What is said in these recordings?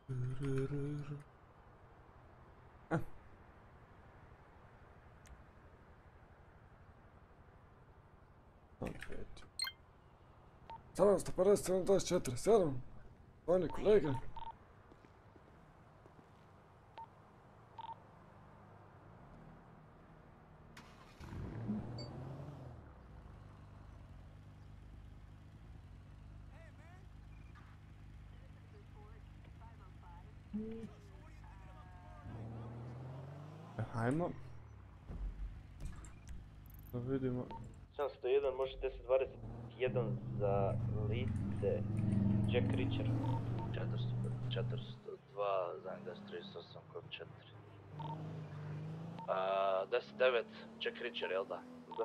Opet. 757, Vojni kolege. Hajmo. Da vidimo. 701, može 1021 za lice Jack Reacher. 402 za Angas 38 kod 4. 10-9 Jack Reacher, jel da? Da.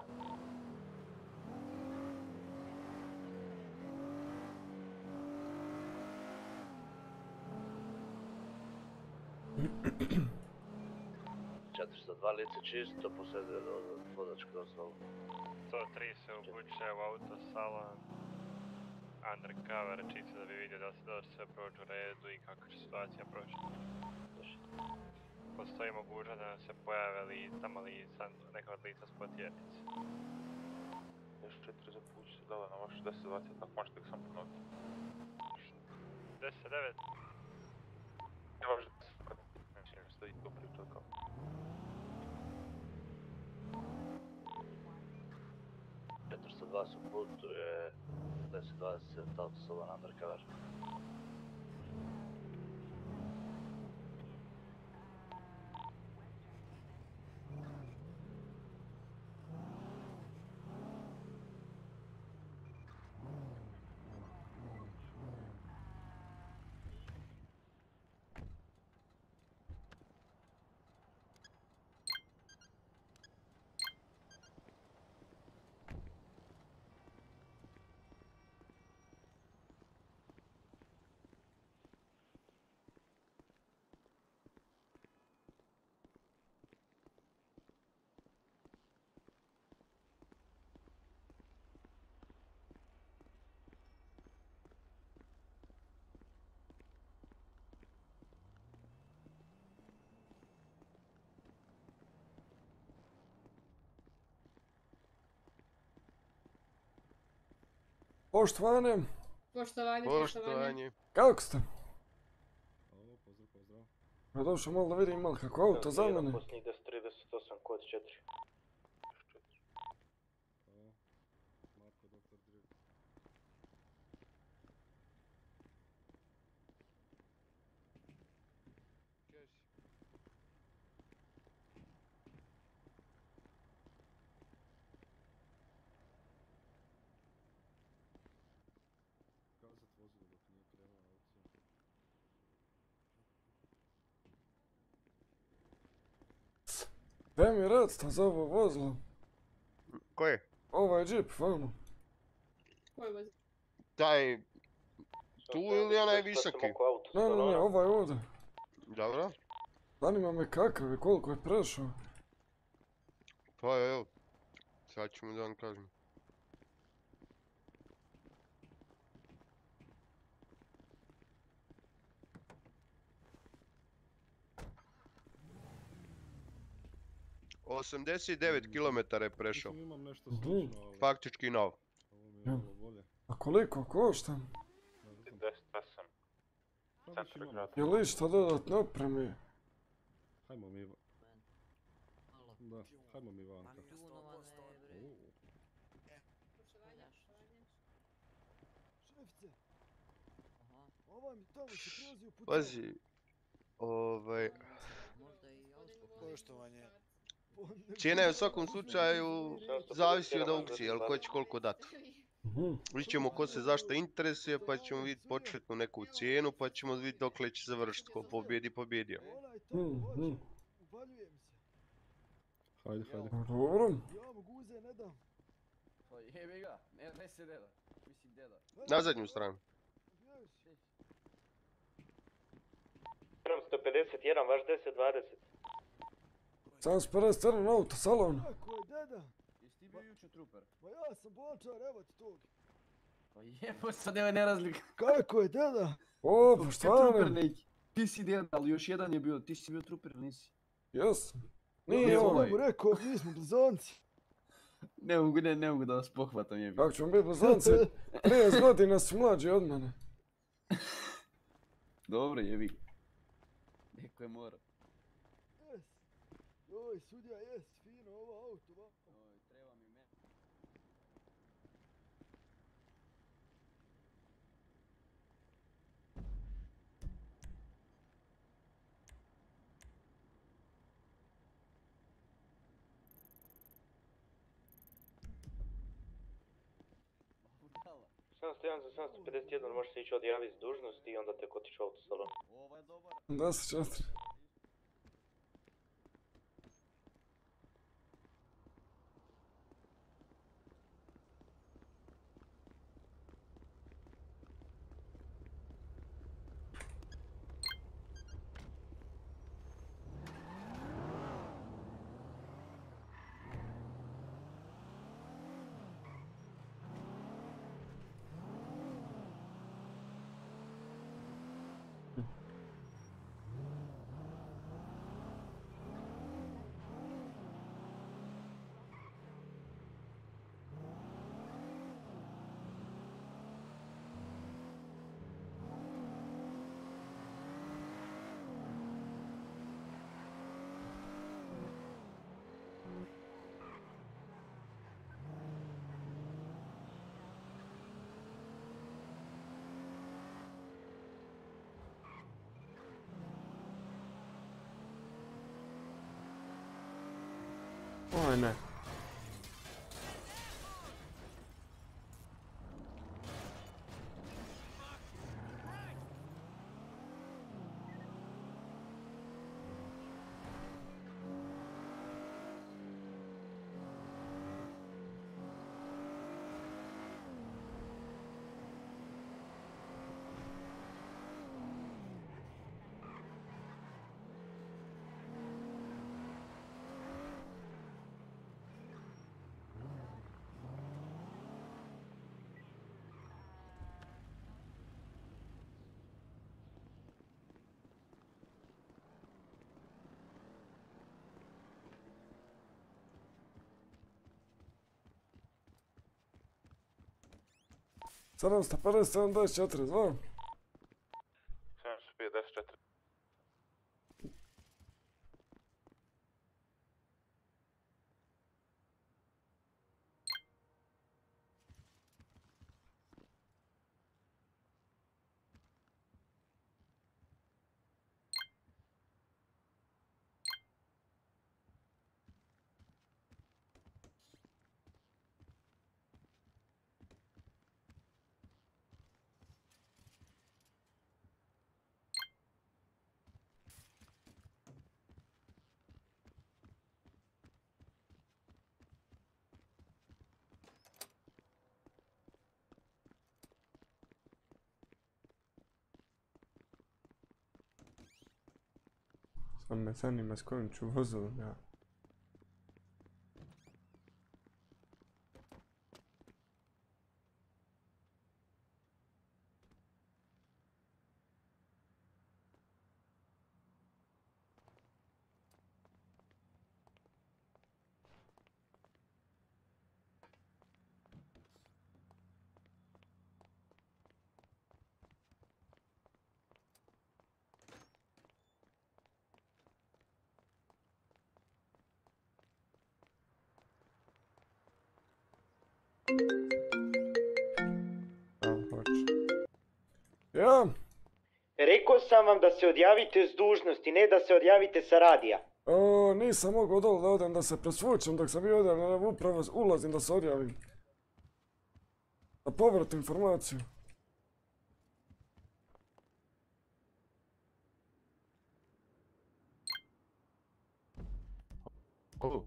Dva lice čisto, posljeduje vozačku dozvolu. 103 se upućuje u autosalon undercover, čisto da bi vidio da se sve prođe u redu i kako će situacija proći. Postoji mogućnost da nam se pojave tamo lica, neka od lica s potjernice. Još 4 za puć, da na vašu 10-20, tako možete ga sam ponoviti. 10-9. Ne vaš 10-20, neće mi stoji to pričao kao. 402 su putuje 10-20 autosalon undercover. Poštovanje. Poštovanje. Kako ste? Alo, pozdrav. Ja došao malo da vidim malo kako auto za mene. Posljednjih 1038 kod 4. Marko, doktor Driv. Keš. Kazat vozilo dok nije krenula aukcija. Daj mi recite za ovo vozilo. Koje? Ovaj džip, vamo. Koji vozi? Taj... Tu ili onaj visoki? Ne, ovaj ovdje. Dobro. Zanima me kakav je, koliko je prešao. Pa evo. Sad ćemo da vam kažem. Osamdeset 9 kilometara je prešao. Imam nešto slično, ali... Faktički nov. Ovo mi je malo bolje. A koliko košta? 10-8. Centar grada. Je li išta dodatno opremi? Hajmo mi... Da, hajmo mi vanka. Pazi. Poštovanje. Cijena je u svakom slučaju zavisi od aukcije, ali ko će koliko dati. Vidjet ćemo ko se zašto interesuje, pa ćemo vidjeti početnu neku cijenu, pa ćemo vidjeti dokle će završiti, ko pobjedio. Hajde. Dobro. Na zadnju stranu. 751, vaš 10-20. 751 auto, salon. Kako je deda? Jesi ti bio jučer truper? Pa ja sam bočar, evo ti tog. Pa jebo sad, evo ne razlika. Kako je deda? O, poštovanje. Ti si jedan, ali još jedan je bio, ti si bio truper, ili nisi? Jes. Ja Nije sam ovaj. mu rekao, mi smo blizanci. Ne mogu da vas pohvatam, jebi. Kako ćemo biti blizanci? 30 godina su mlađi od mene. Dobro, jebi. Neko je mora. Jes. Joj, sudja, jes, fino ovo auto, va. Oj, treba mi me. Budala. 701 za 751 možeš se ići odjaviti s dužnosti i onda tek otići u autosalon. Ovo je dobar. 10-4. Oj ne. Sada ste 57-24, znam. 705, 10-4. Sam me zanima s kojim ću vozilom ja. Ja? Rekao sam vam da se odjavite s dužnosti, ne da se odjavite sa radija. Nisam mogao dole da odem da se presvučem dok sam bio odjavljen, upravo ulazim da se odjavim. Da povratim informaciju. Ko?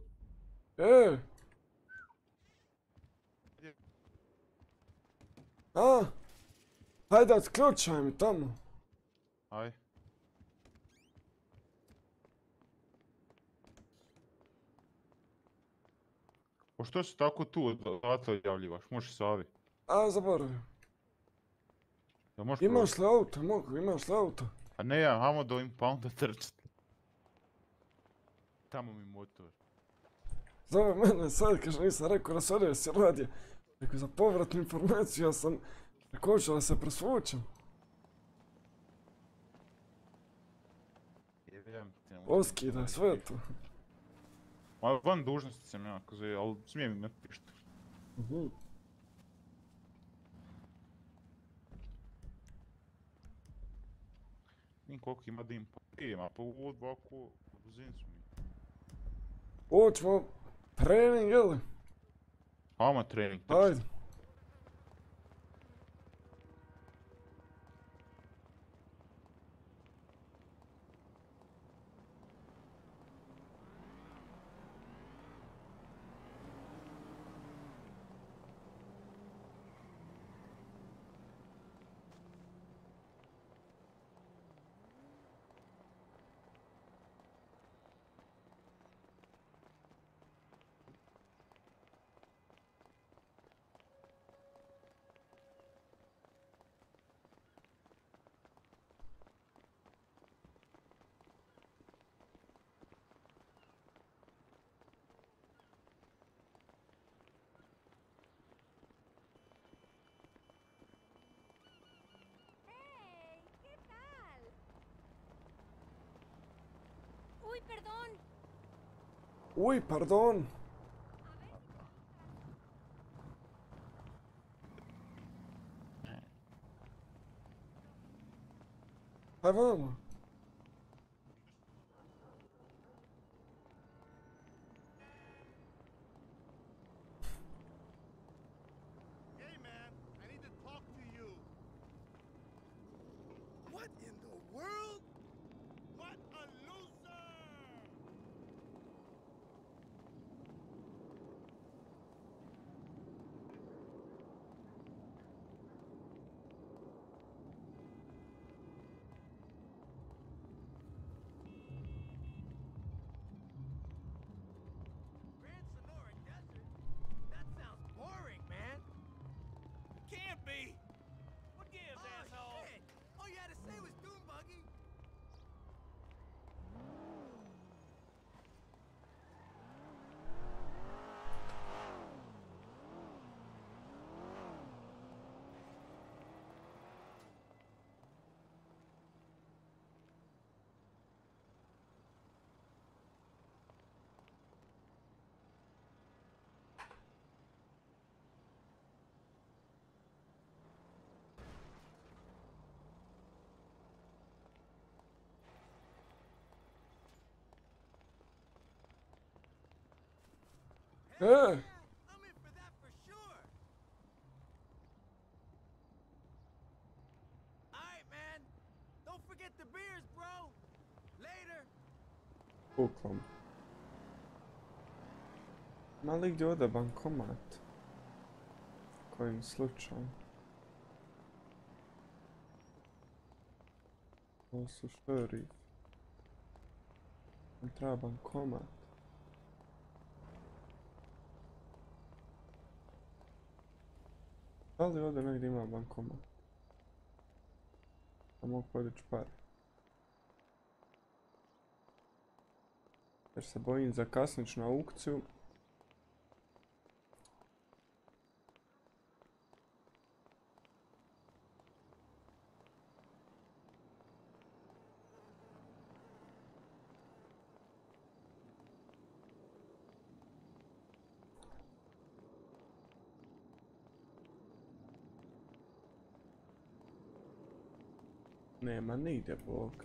A? Hajde, otključaj mi tamo. Aj. O što si tako tu odatle odjavljivaš? Možeš se javi. A, zaboravim. Ja možeš Imaš li auto? Mogu, imaš li auto? A ne ja, hajmo dojim pa onda trčat. Tamo mi motor. Zove mene sad, kaže nisam rekao da se ovdje se radi. Rekao za povratnu informaciju, ja sam rekao hoću da se presvučem. Jebem ti. Oskida, sve to. Ma van dužnosti sam ja, kaze, ali smijem mi pišta. Nim koliko ima dim pa ima, pa u ovako, brzin su mi. Hoćemo trening, jel? Hajmo trening, Ajde. Uy, perdón. Uj, pardon. Aj vamo. Hey man, I need to talk to you. What in the world? What a loser! Grand Sonora Desert? That sounds boring, man. Can't be. What gives, asshole? Shit. All you had to say was Doom Buggy. E, I'm in for that for sure. Alright, man. Don't forget the beers, bro. Later. Bukvalno. Ima li gdje ode bankomat? Kojim slučajem? Ovo su šerif. Nam treba bankomat. Da li ovdje negdje ima bankomat? Da mogu podići pare. Jer se bojim zakasnit ću na aukciju. Nema nigdje blokt.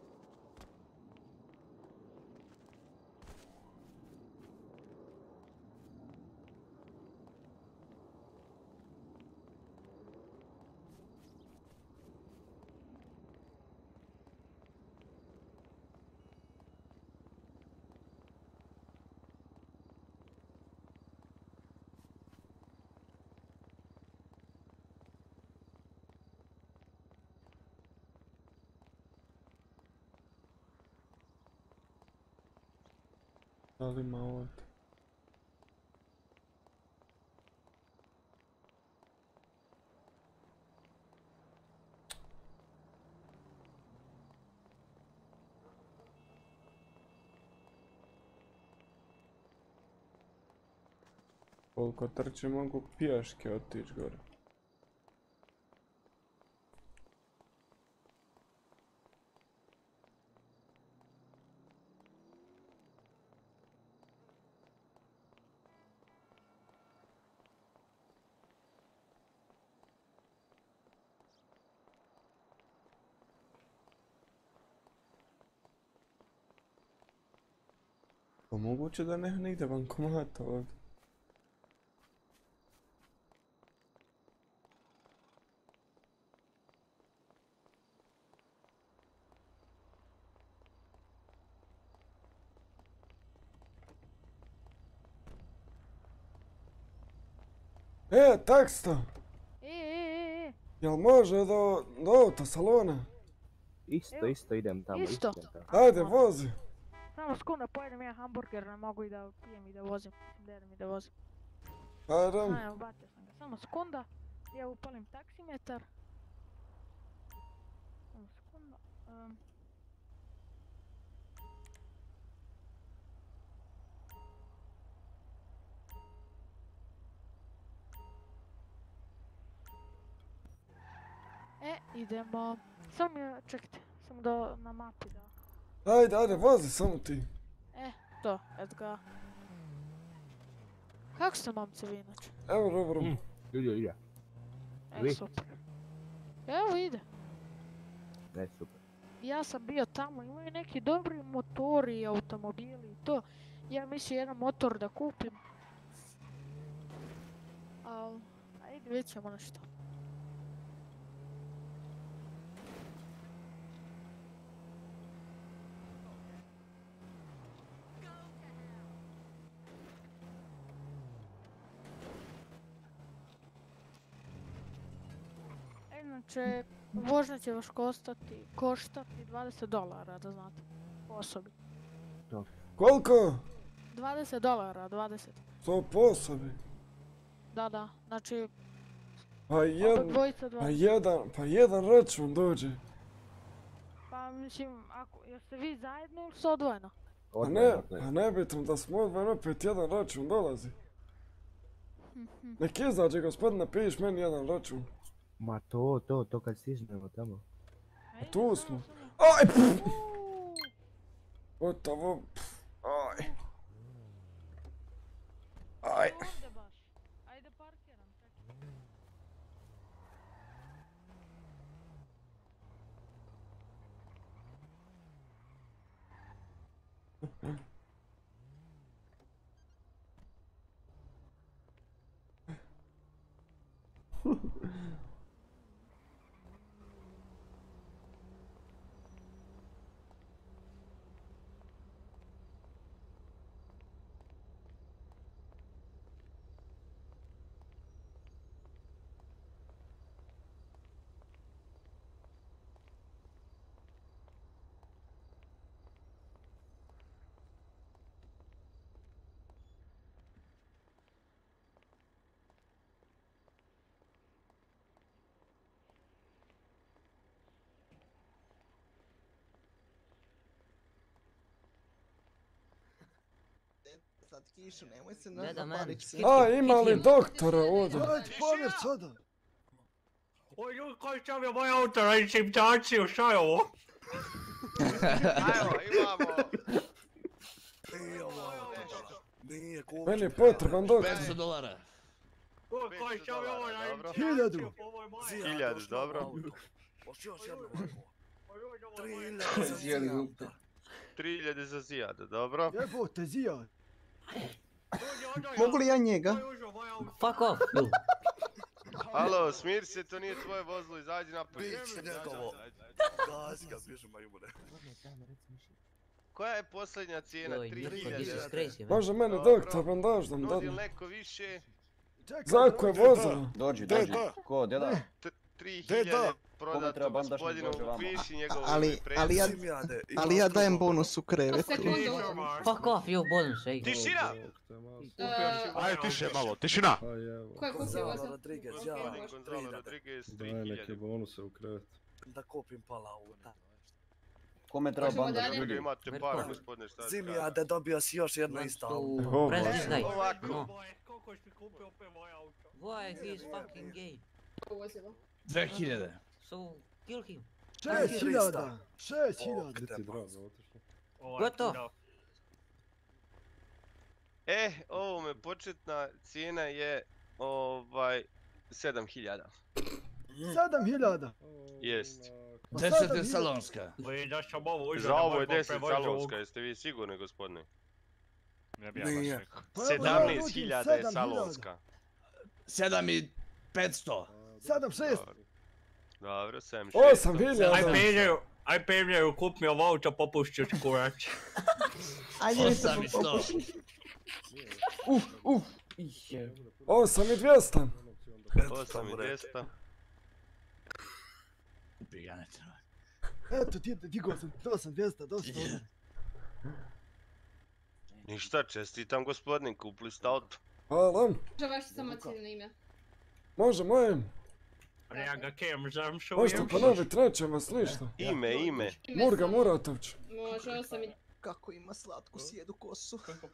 Da li ima ovdje? Koliko trče mogu pješke otići gore. Pa moguće da nema nigdje bankomata ovdje. Taksto! Jel može do autosalona? Isto idem tamo. Isto. Ajde, vozi. Samo sekunda, pojedem ja hamburger, ne mogu i da pijem i da vozim. Derem i da vozim. Ajde. Evo, bacio sam ga. Samo sekunda. Ja upalim taksimetar. Samo sekunda. Idemo. Samo čekajte. Samo da na mapi da. Ajde, vozi samo ti. To, eto ga. Kako ste momci vi inače? Evo, dobro. Ide. Super. Evo ide. Super. Ja sam bio tamo, imaju neki dobri motori i automobili i to. Ja mislim jedan motor da kupim. Ajde, vidjet ćemo nešto. Inače, vožnja će vas koštati $20, da znate, po osobi. Koliko? $20, 20. To po osobi? Da, znači... Pa jedan račun dođe. Pa mislim, jeste vi zajedno ili se odvojeno? Pa nebitno da smo odvojeno, opet jedan račun dolazi. Nek izađe gospodine, piš meni jedan račun. Ma to kad stižnemo tamo. A tu smo. Aj! Gotovo. Aj. Ajde parkiram, čekaj. Sad kišu, nemoj se naparić. Ima li doktora ovdje? Ajde, pomjer sada. Oj, ljudi koji stavio moj auto na insimtaciju, šta je ovo? Evo, imamo. Nije kupić. Meni je potreban doktor. $500. Oj, koji stavio ovo na dobro. insimtaciju, ovo je moje. 1000, dobro. Još jedno ovako. 3000 za 3000 za Zijada, dobro. Jebote, Zijad. Mogu li ja njega? Fuck off, you. Alo, smiri se, to nije tvoje vozilo, izađi napolje. Biće njegovo. Gazi ga, bježi majmune. Koja je posljednja cijena? 3000. Može meni doktor bandaž da mi Nudi dadne. li neko više? Zako je vozilo? Dođi. Ko, djeda? 3000 prodato gospodinu, piši njegovu Ali ja dajem bonus u krevetu. Fuck off, you bonus, ej. Tišina! Ajde, tiše malo, tišina! Ko je kupio vas? Gonzalo Rodriguez, Daj neke 3000. bonuse u krevet. Da kupim pola auta. Kome treba bandaž Vi ljudi? imate para, gospodine, šta Zimijade, dobio si još jedno isto auto. Ovako. Kako si kupio opet moj auto? Why he is fucking gay? Vozilo. 2000. So, kill him. 6000. 6000. Gdje ti drago otišlo? Gotovo. Ovome početna cijena je 7000. 7000. Jest. 10 je salonska. Za ovo je 10 salonska, jeste vi sigurni, gospodine? Ne bi ja baš rekao. 17.000 je salonska. 7500. 76. Dobro, 7600. 8.000. Aj Pevljeju, kup mi ovo auto, popušću ti kurac. Ajde mi se 800. 8.200. 8.200. Kupi ga, ne treba. Eto, digao sam, 8200, dosta. Ništa, čestitam gospodin, kupili ste auto. Hvala. Može vaše samociljno ime? Može moje. Ja ga kem zamšu. Možete ponoviti, nećem vas ništa. Ime. Murga Muratović. Može 8 i... Kako ima slatku sjedu kosu.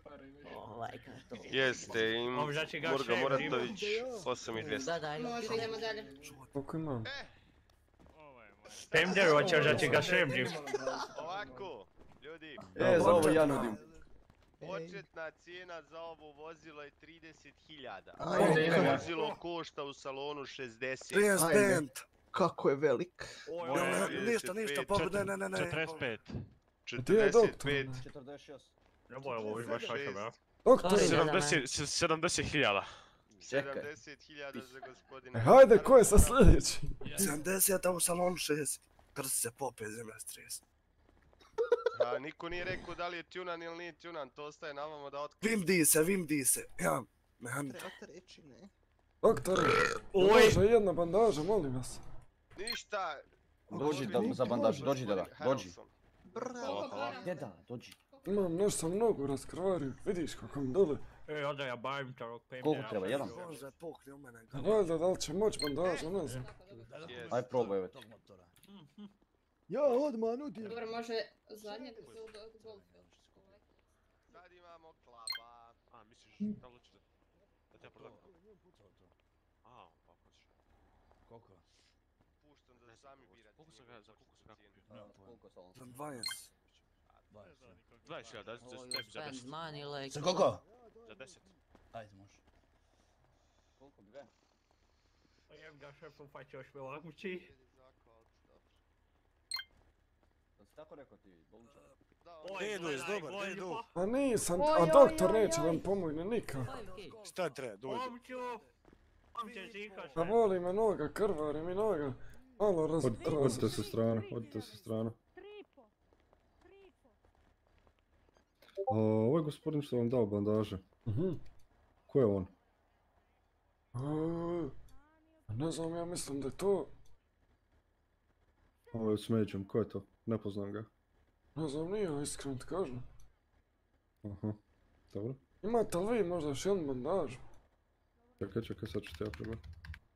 Jeste, Murga Muratović, 8.200. Može, idemo dalje. Koliko imam? Pevljeju, hoćeš da ti ga šemđim? Ovako, ljudi. Za ovo ja nudim. Početna cijena za ovo vozilo je 30.000. Vozilo košta u salonu 60. Ajde. Kako je velik. Ništa, pobjede, ne. 45. 45. 46. Nemoj ovo baš vaša, bro. Doktor. 70.000. 70.000 za gospodina. Hajde, ko je sa sljedeći? 70, a u salonu 60. Krsi se popet, zemlja stres. A niko nije rekao da li je tunan ili nije tunan, to ostaje na vama da Vim di se. Ja, mehanika. Trebate reći ne. Doktore, bandaža, jedna bandaža, molim vas. Ništa. Dođi za bandaž, dođi deda, dođi. Bravo. Deda, dođi. Imam nešto sam nogu raskrvario, vidiš kako mi dole. Onda ja bavim tarog Pevljeja. Koliko treba, jedan? Bože, pokri u mene. Valjda, da li će moći bandaža, ne znam. Aj probaj već. Ja odmah nudim. Dobro, može zadnje da se od golfa. Sad imamo klaba. A, misliš, da li ćete? Da te prodam? A, pa hoćeš. Koliko? Puštam da sami birate. Koliko sam ga kupio? Koliko salon? 20. 20.000, da tebi za 10. Money like... Za koliko? Za 10. Ajde, može. Koliko, dve? Jem ga šefu, pa ćeš me lagući. Da si tako rekao ti, bolničar? Edu, jes dobar, Edu. A nisam, a doktor neće vam pomoći nikako. Šta treba, dođe. A voli me noga, krvari mi noga. Malo Odite sa strane, odite sa strane. Ovo je gospodin što vam dao bandaže. Ko je on? Ne znam, ja mislim da je to... Ovo je s međom, ko je to? Ne poznam ga. Ne znam, nije iskreno ti kažem. Aha, dobro. Imate li vi možda još jednu bandažu? Čekaj, sad ću ti ja probati.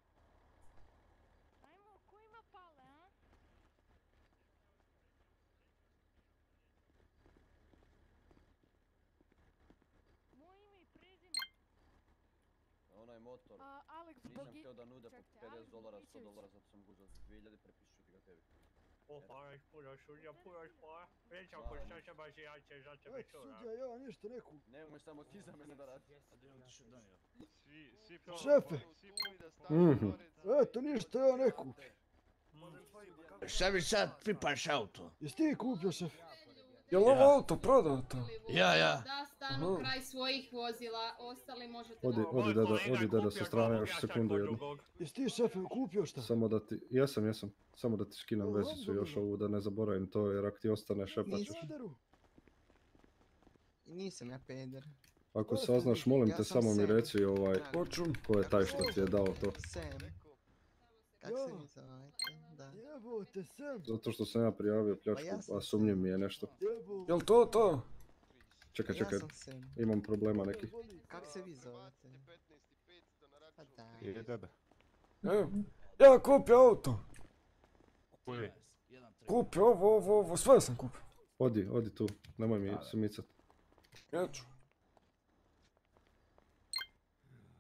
Onaj motor. Nisam htio da nude po $50, $100, zato sam ga uzeo za 2000, prepišću ti ga tebi. Oparaš, puraš, ulja, puraš, pa. Već ako šta će baš ja će za tebe čura. Sudja, ja ništa neku. Nemoj samo ti za mene da radiš. Šefe! Eto, ništa, ja neku. Šta mi sad pipaš auto? Jesi ti kupio, šef? Je li ovo auto prodato? Ja. Da stanu kraj svojih vozila, ostali možete... Odi deda sa strane još sekundu jednu. Jesi ti, šefe, kupio šta? Samo da ti, jesam. Samo da ti skinem vezicu još ovu da ne zaboravim to jer ako ti ostane šepaćeš. Nisam ja peder. Ako saznaš, molim te, samo mi reci ko je taj što ti je dao to. Sam. Kak se mi zovete? Da. Jebote, Sam. Zato što sam ja prijavio pljačku, a sumnjiv mi je nešto. Jel to? Čekaj, Ja sam Sam. imam problema nekih. Kak se vi zovete? Pa da. Je deda. Evo, ja kupio auto. Kupio ovo, sve sam kupio. Odi tu, nemoj mi se micat. Ja ću.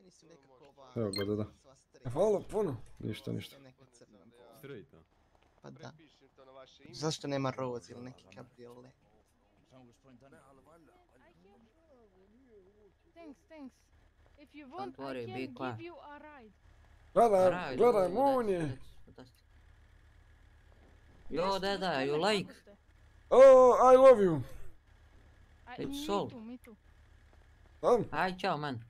Evo ga, da. Hvala puno. Ništa. Straighta. Pa da. Zašto nema Rose ili neki kabriolet? Thanks. If you want, Don't worry, I be can quiet. give you a ride. Gledaj, Moon je. Yo, Dada, you like? Oh, I love you. It's so. Me too. Hi, ciao, man.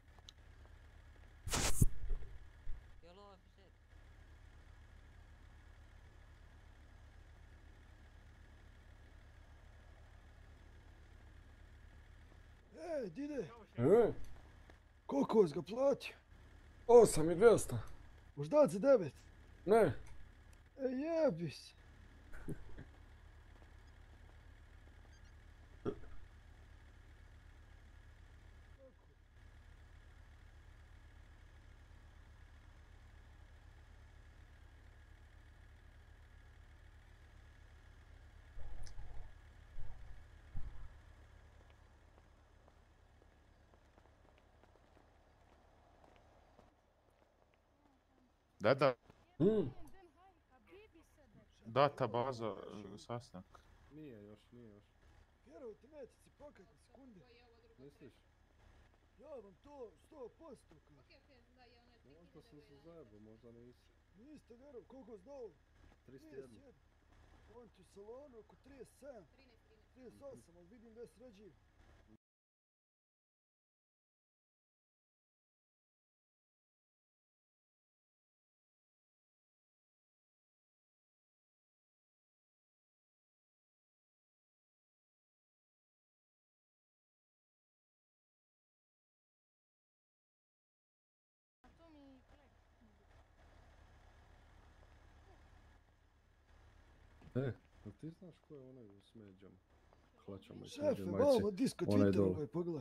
Dide, Koliko si ga platio? 8.200. Možeš dati za 9? Ne. Jebi se. Da. Data baza, sastanak. Nije još. Vjeruj ti, neće si pokajte sekunde. Misliš? Ja vam to 100% kažem. Možda sam se zajebao, možda nisi. Niste vjeruj, koliko znao? 31. On ti u salonu oko 37. 38, ali vidim da je sređiv. Jel ti znaš ko je onaj u smeđama? Hlačama i Šefe, smeđe majice. vamo disko Onaj dole. Twitterove, pogledaj.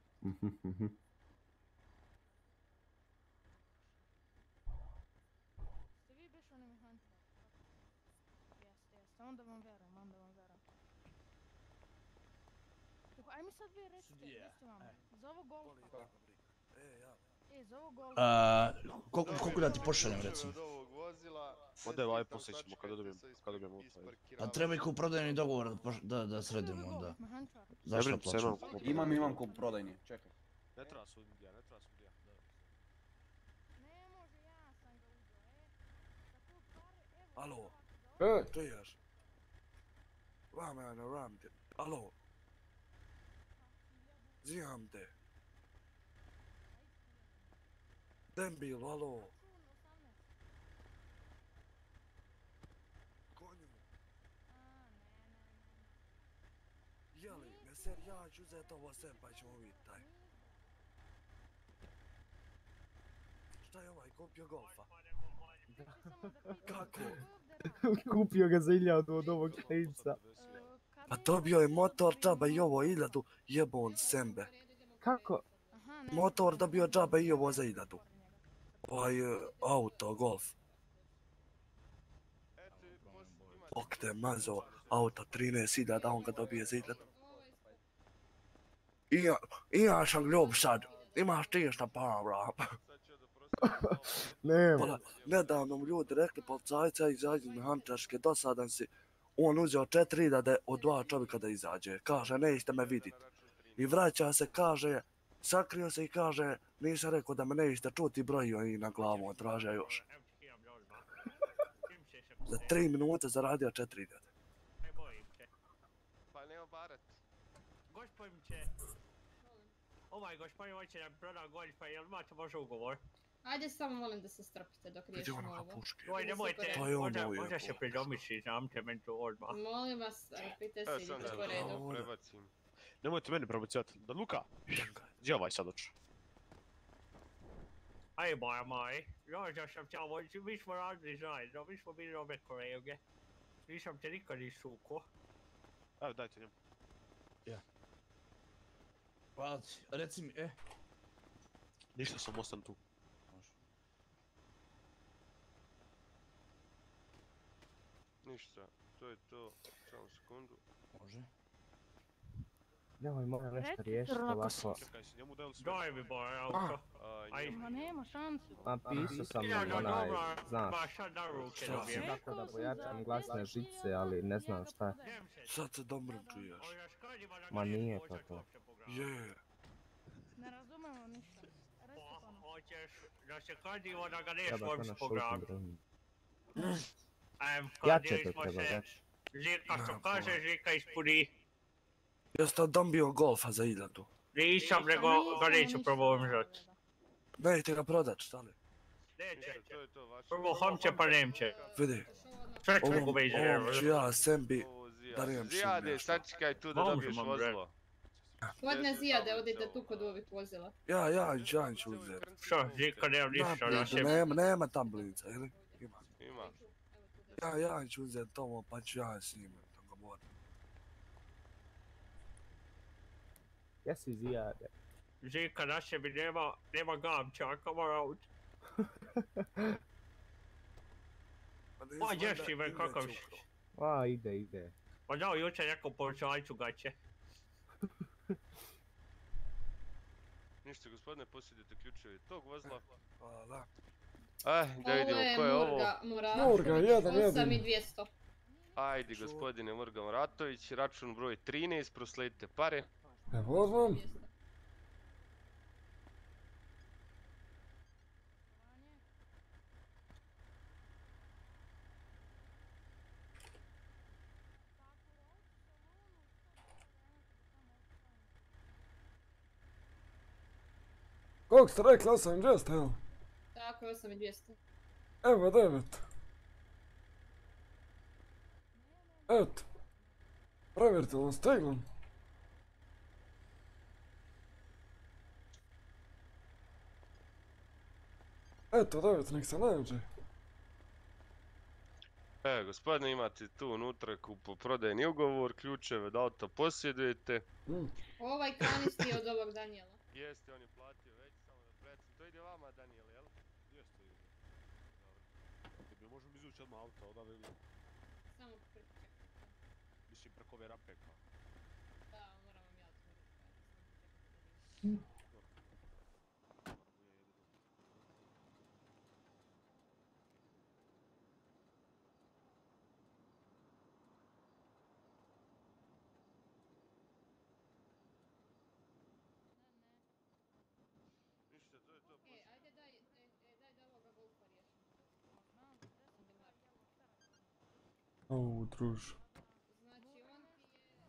Ste vi beš oni mehančar? Jeste. Onda vam verujem. Ajme sad vi recite vam. Za ovo golfa. Za ovo golfa. Koliko da ti pošaljem recimo? Ode ovaj poslije ćemo kad dobijem auto. Pa treba i kuprodajni dogovor da sredimo onda. Zašto plaćam? Imam kuprodajni, čekaj. Ne treba sudija. Ne može, ja sam ga uzeo, Alo, čuješ? Vama ja naram te. Alo. Zijam te. Dembil, alo. Konju. Jeli, ne ser, ja ću uzeti ovo sem pa ćemo vidjeti taj. Šta je ovaj kupio golfa? Kako? Kupio ga za 1000 od ovog klinca. Pa dobio je motor džaba i ovo 1000, jebon sembe. Kako? Motor dobio džaba i ovo za 1000. Ovaj auto, golf. Bok te mazo, auto 13.000, on ga dobije za 1000. Ja sam ljub sad, imaš ti šta para. Nema. Nedavno mu ljudi rekli policajca izađi na hančarske, dosadan si. On uzeo 4.000 od 2 čovjeka da izađe. Kaže, nećete me vidjeti. I vraća se, kaže, sakrio se i kaže, nisam rekao da me nećete čuti, brojio i na glavu, on traže još. Za 3 minuta zaradio 4.000. Pa nema barat. Gospodinče, ovaj gospodin hoće nam proda golfa, jel imate možda ugovor? Ajde, samo molim da se strpite dok riješimo ovo. Oj, nemojte, možda se predomisli, znamte meni to odmah. Molim vas, strpite se, idite po redu. Prebacim. Nemojte meni prebacivati. Da Luka, gdje ovaj sad oču? Aj, moja maj, ja sam tamo, mi smo radili zajedno, mi smo bili ove kolege. Nisam te nikad isukao. Evo, dajte njemu. Ja. Hvala ti, reci mi, Ništa, sam ostan tu. Ništa, to je to, samo sekundu. Može. Nemoj, moram nešto Reci, riješiti Trnako ovako. Čekaj si njemu dali sve. Daj mi boje auto. Aj. Ma nema šanse. Ma pisao sam onaj, znaš, kako da pojačam glasne žice, ali ne znam šta je. Sad se dobro čuješ. Ma nije to to. Je. Ne razumemo ništa. Hoćeš da se kadimo da ga neš Treba to moći na pogledati. šutnu drugim. Jače to treba reći. Žika što kaže, Žika ispuni. Jeste odambio golfa za 1000? Nisam, nego ga neću probomžati. Nećete ga prodat, šta li? Neće. Prvo homće pa nemće. Vidi. Sve ću mogu beđe. Ovom ću ja Sembi darujem šim Zijade, nešto. sačekaj tu da dobiješ vozilo. Vodne zijade, odite tu kod ovih vozila. Ja ću uzeti. Što, Žika nema ništa na sebi. Nema tablica, ili? Ima. Ja ću uzeti Tomo, pa ću ja s njim. Jesi Zijade. Žika na sebi nema gamčaka, mora auto. Pa dješći me kakav si. A, ide. Pa dao jučer nekom policajcu gaće. Ništa gospodine, posjedite ključevi tog vozila. Hvala. Da vidimo ko je ovo. Murga, 1. 8200. Ajde gospodine Murga Muratović, račun broj 13, prosledite pare. Evo vam. Koliko ste rekli, 8200, evo? Tako je, 8200. Evo 9. Eto. Provjerite vam steglom. Eto 9, nek se nađe. Gospodine, imate tu unutra kupoprodajni ugovor, ključeve da auto posjedujete. Ovaj kanisti od ovog Danijela. Jeste, on je platio već, samo da precim. To ide vama, Daniel, jel? Jeste, ide. Dobro. Možemo izvući odmah auto odavde ili? Samo preko. Mislim, preko ove rampe kao. Da, moram vam ja to. Ajde daj da ovoga golfa riješimo. O, druž. Znači on ti je...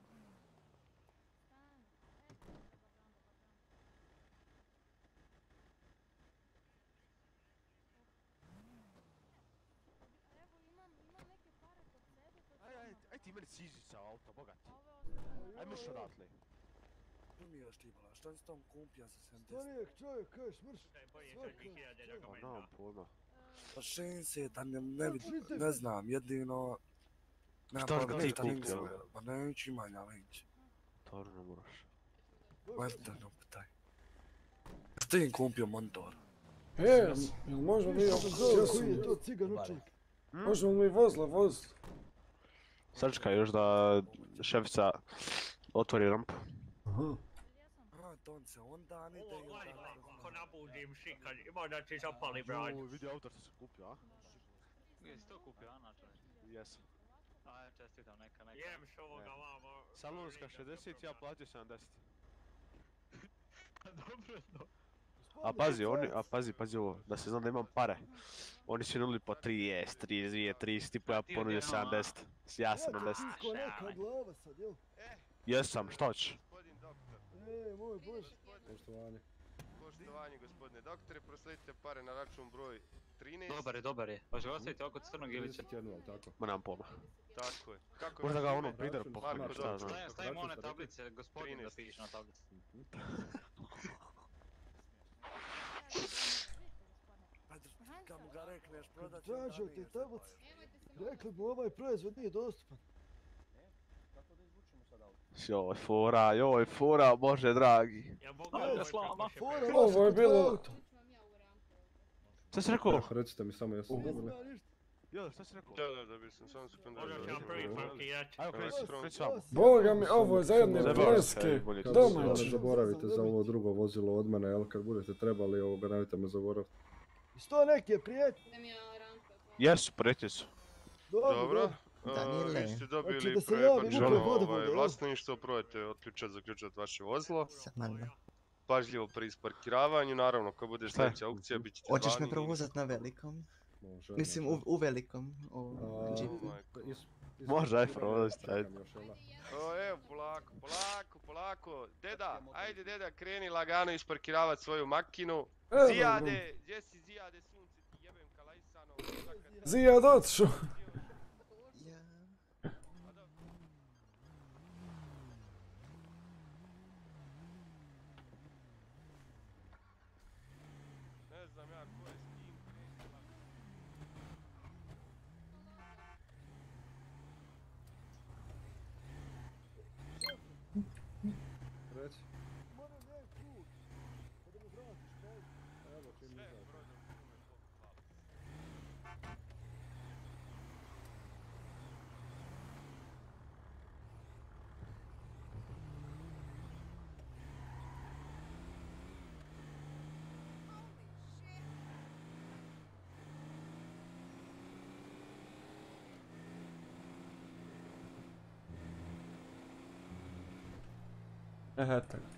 Aj ti meni siđi sa auta, bogat. Aj mrš odatle. Razumiješ ti bala, šta si tom kumpija za 70? Čovjek, kaj smrš? Nemam pojma. Pa 60, a ne vidim, ne znam, jedino... Šta ga ti kupio? Pa neću imanja već. Stvarno ne moraš. Vrta ne upitaj. Šta im kupio monitor? Jel možemo mi možemo mi vozila voziti? Sačekaj još da šefica otvori rampu. A, Tonce, onda ne ide i onda... Ako nabudim Šika, ima da ti zapali branju. Vidi auto što se kupio, a? Jesi to kupio, Ana? Jesam. Aj, čestitam, neka. Jem s ovoga vamo. Salonska 60, ja platio 70. Dobro. Pazi ovo, da se znam da imam pare. Oni su nudili po 30, 32, 30, tipu ja ponudio 70. Ja 70. Jesam, šta hoćeš? Gospodin doktor. Moj bože. Poštovanje. Poštovanje gospodine doktore, prosledite pare na račun broj 13. Dobar je. Hoće ga ostaviti oko crnog ilića? 31, ali tako? Ma nemam pojma. Tako je. Kako Možda je ga vaše ono ime? prider Marko pohvalio, šta Doktor. znam. Stavimo one tablice, gospodin da piše na tablici. Kad mu ga rekneš prodat... Tražio ti tablic. Rekli mu ovaj proizvod nije dostupan. Joj, fora, bože dragi. Ovo je bilo... Šta si rekao? Recite mi samo jesam dobili. Jo, šta si rekao? Da bi sam samo sekundu. Ajmo, kreći s vama. Boga mi, ovo je za jedne Zaboravite, pleske. bolje to Ne Domaći. zaboravite za ovo drugo vozilo od mene, jel kad budete trebali ovoga nemojte me zaboraviti. Sto neke prijetnje. Jesu, prijetnje su. Dobro. Danile. Vi ste dobili Hoće da se javi prebačeno vodovode, jel? vlasništvo, probajte zaključati vaše vozilo. Samano. Pažljivo pri isparkiravanju, naravno kad bude sljedeća aukcija bit ćete Hoćeš me zvani. provozat na velikom? Može. Mislim u velikom, u džipu. Može, aj provozit, ajde. Evo, polako. Deda, ajde deda, kreni lagano isparkiravat svoju makinu. Zijade, gdje si Zijade, sunce ti jebem kalajsano. Zijad otišu. Ne znam ja ko je s kim. Reci. Eto.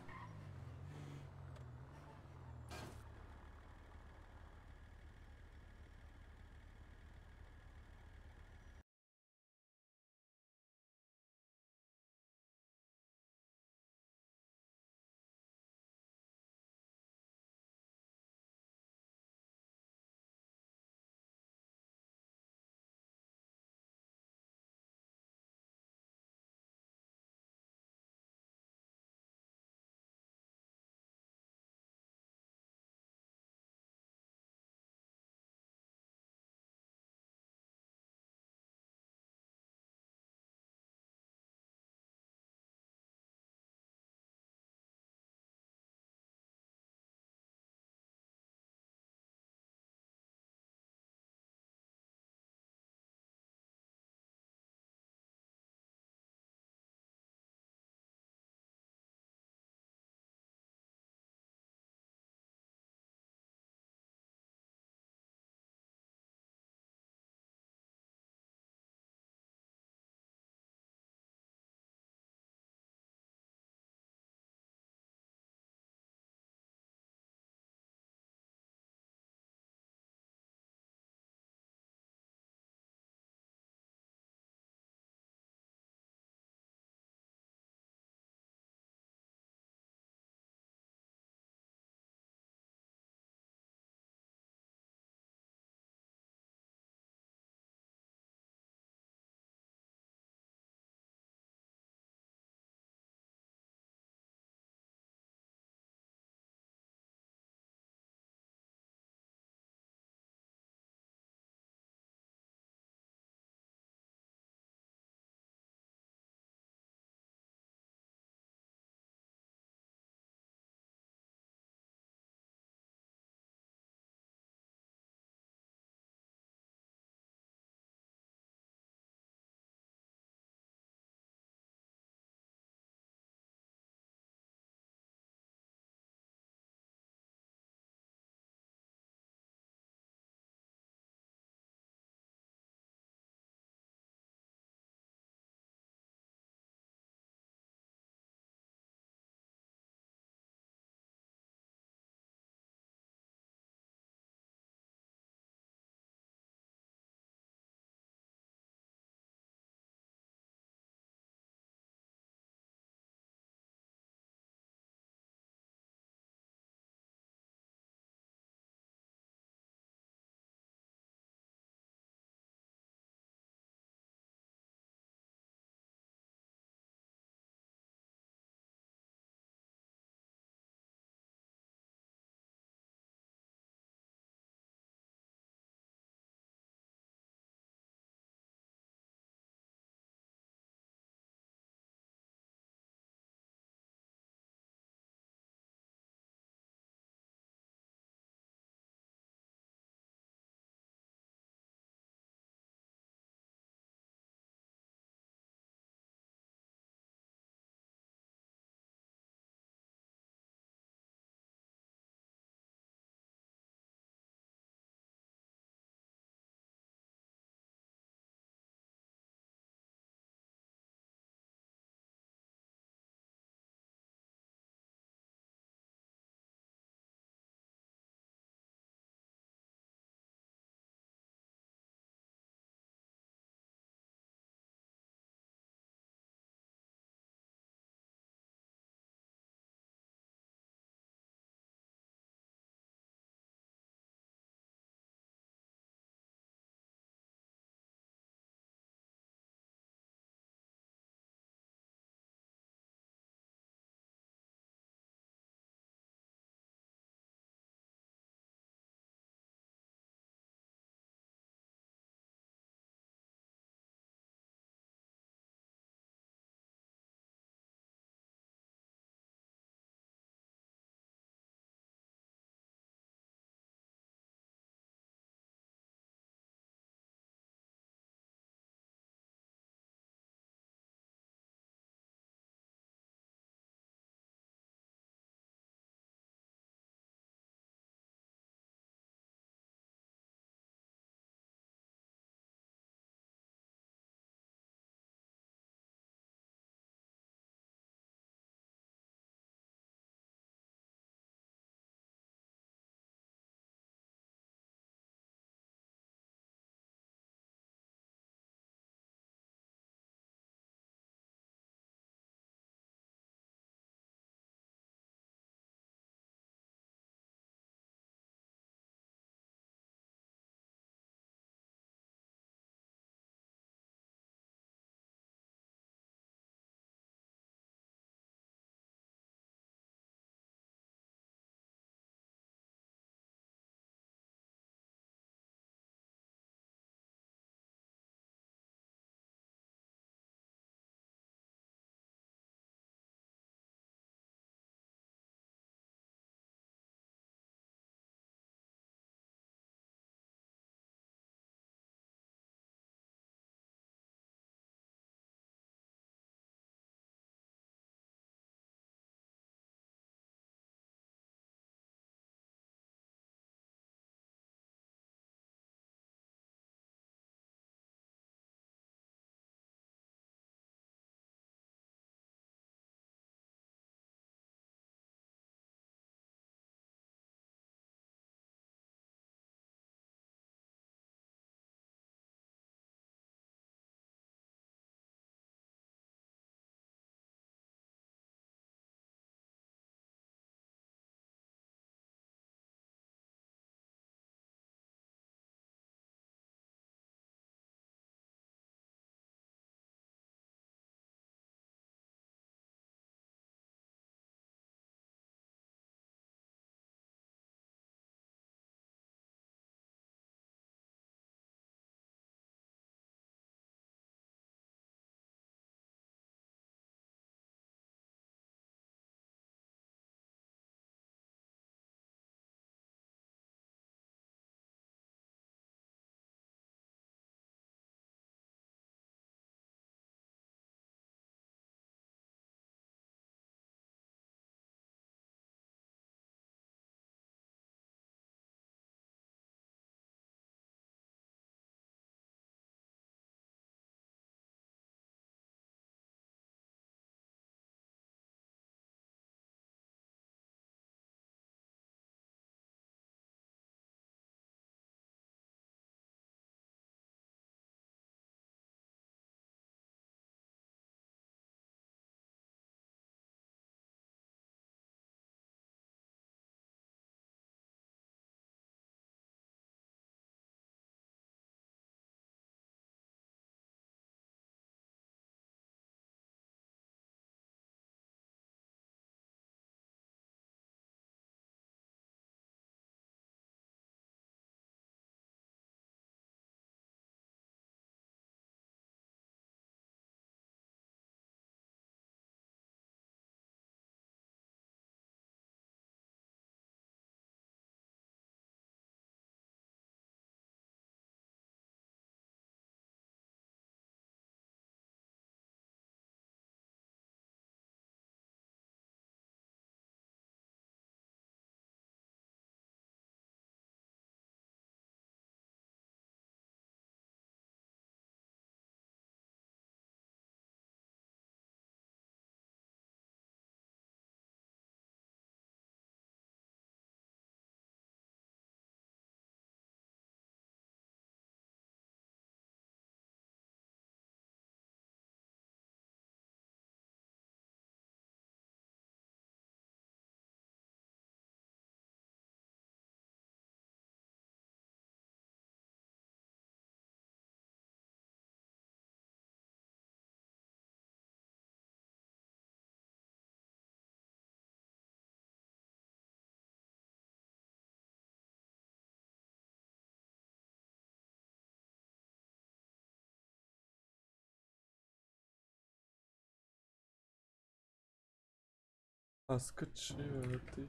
A skočio ti.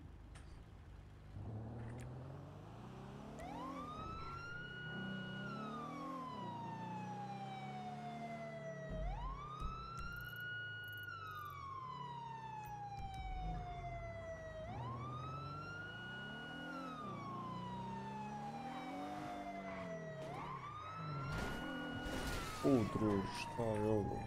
Druž, šta je ovo?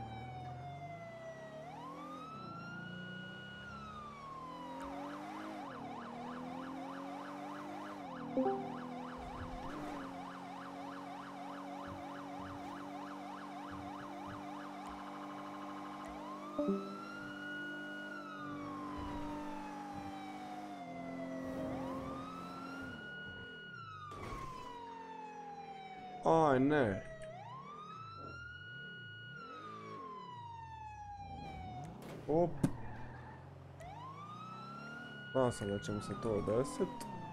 Aj, ne. Op. Znao sam da će mu se to desit.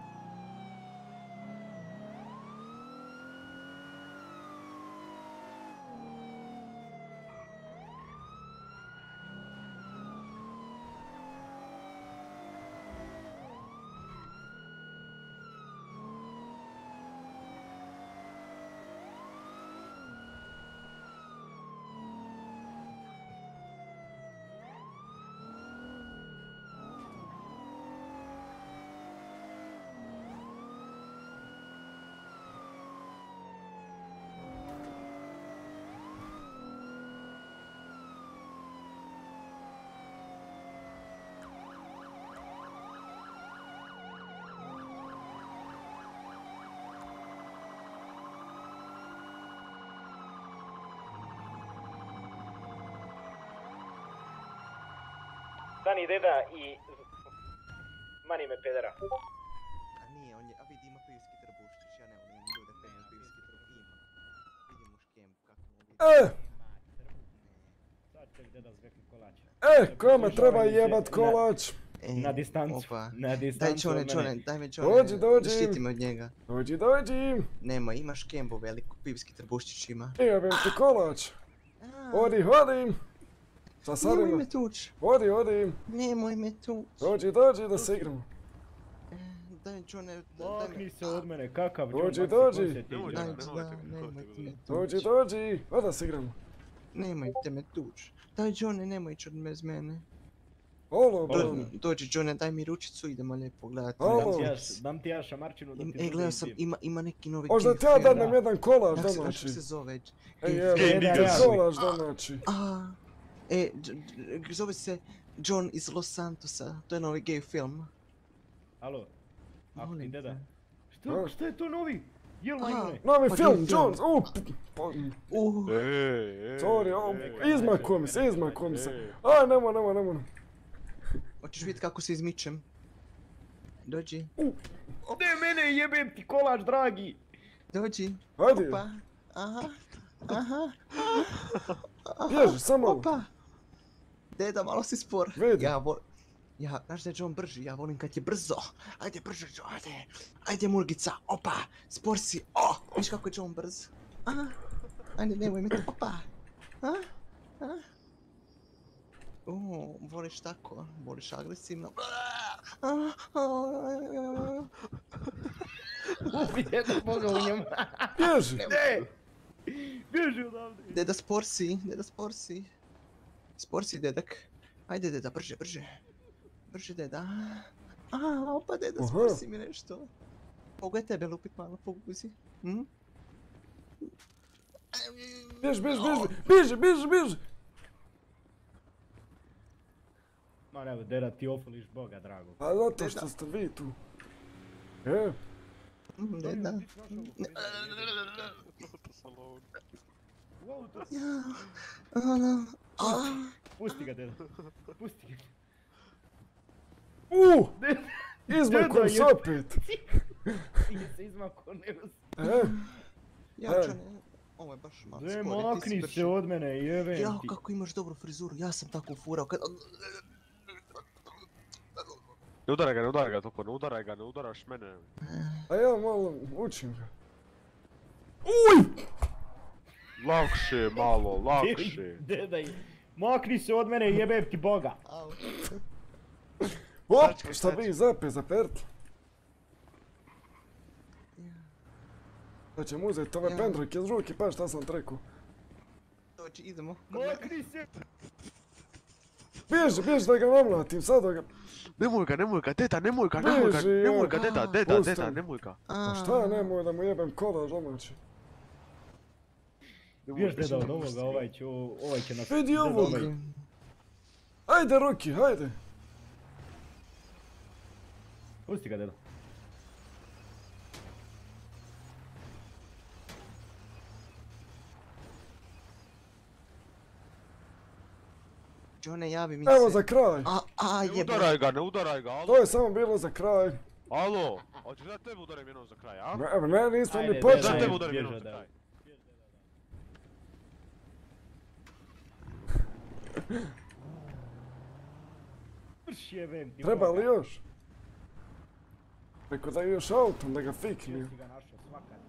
Stani deda i... Mani me pedera. A nije, on je, a vidi ima pivski trbuščić, ja ne volim ljude koji imaju pivski trbuščić, ima. Vidim u škempu kako mu vidi. Sad će deda zvekli kolač. Kome treba jebat kolač? Na distancu, Opa. na distancu od mene. Daj me Dođi. Štiti me od njega. Dođi. Nema, ima škembu veliku, pivski trbuščić ima. Jebem ti kolač. Hodim. Nemoj me tuć. Hodim. Nemoj me tuć. Dođi da se igramo. Daj Johne, Makni se od mene, kakav John, Dođi. Dođi. Da se igramo. Nemojte me tuć. Daj Johne, nemoj ići od mene. Halo, Dođi Johne, daj mi ručicu, idemo lijepo gledati. Dam ti ja šamarčinu da ti to gledao sam, ima neki novi možda ti ja dadnem jedan kolač domaći. Kako se zove? Kolač domaći. Zove se John iz Los Santosa, to je novi gay film. Alo, ako ti deda. Što je to novi? Jel majmune? Novi film, John, sorry, izmakao mi se. Aj, nemoj. Hoćeš vidjeti kako se izmičem? Dođi. Ne mene, jebem ti kolač, dragi! Dođi. Hajde. Opa. Aha. Bježi, samo. Opa. Deda, malo si spor. Vidi. Znaš da je John brži, ja volim kad je brzo. Ajde brže, John, ajde. Ajde Murgica, opa. Spor si, viš kako je John brz. Ajde, nemoj me tu, opa. Voliš tako, voliš agresivno. Ubi deda Boga u njemu. Bježi. Bježi odavde. Deda, spor si. Spor si, dedak. Ajde, deda, brže. Brže, deda. Opa, deda, spor si mi nešto. Mogu je tebe lupit malo po guzi? Bježi. Ma ne, deda, ti ofoliš Boga, drago. A zato što ste vi tu. Deda. Pusti ga, deda. Pusti ga. Izmakao se opet. Nije se izmakao, nego se... Jačane, ovo je baš malo spori, ti si brži. Makni se od mene, jebem ti. Jao, kako imaš dobru frizuru, ja sam tako furao kad... Ne udaraj ga, Toko, ne udaraš mene. A ja malo učim ga. Lakše malo, lakše. Dedaj, makni se od mene, jebem ti Boga. Op, šta bi zaperti? Da ćemo uzeti ove pendrike iz ruke, pa šta sam trekao. Dođi, idemo. Makri se! Bježi da ga namlatim, sad da ga... Nemoj ga, deda, nemoj ga, deda, nemoj ga. A šta nemoj da mu jebem kola domaći? Bježi deda od ovoga, ovaj će nas... Vidi ovog! Ajde Roki, hajde! Pusti ga deda. Johne, javi mi se. Evo za kraj! Ne udaraj ga, alo. To je samo bilo za kraj. Alo, hoćeš da tebe udarim jednom za kraj, a? Evo, ne, nismo ni Da počeli. tebe udarim jednom za kraj. Treba li još? Rekao da je još autom, da ga fikni. Ti ga našao svaka